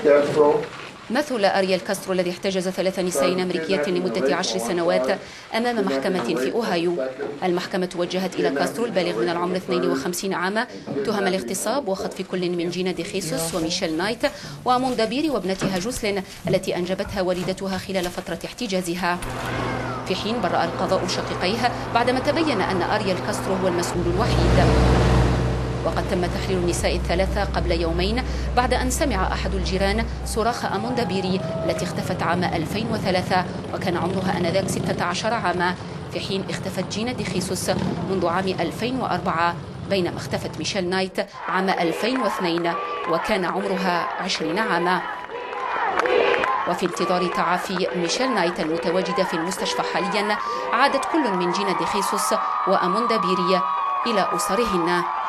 مثل أريال كاسترو الذي احتجز 3 نساء أمريكيات لمدة 10 سنوات أمام محكمة في أوهايو. المحكمة وجهت إلى كاسترو البالغ من العمر 52 عاما تهم الاغتصاب وخطف كل من جينا دي خيسوس وميشيل نايت وأموندا بيري وابنتها جوسلين التي أنجبتها والدتها خلال فترة احتجازها، في حين برأ القضاء شقيقيها بعدما تبين أن أريال كاسترو هو المسؤول الوحيد. وقد تم تحرير النساء الثلاثة قبل يومين بعد أن سمع أحد الجيران صراخ أموندا بيري التي اختفت عام 2003 وكان عمرها آنذاك 16 عاما، في حين اختفت جينا دي خيسوس منذ عام 2004 بينما اختفت ميشيل نايت عام 2002 وكان عمرها 20 عاما. وفي انتظار تعافي ميشيل نايت المتواجدة في المستشفى حاليا، عادت كل من جينا دي خيسوس وأموندا بيري إلى أسرهن.